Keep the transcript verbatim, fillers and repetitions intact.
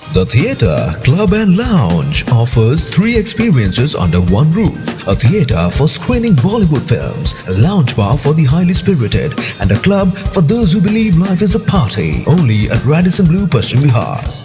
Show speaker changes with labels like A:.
A: The theatre, club and lounge offers three experiences under one roof. A theatre for screening Bollywood films, a lounge bar for the highly spirited, and a club for those who believe life is a party. Only at Radisson Blu, Paschim Bihar.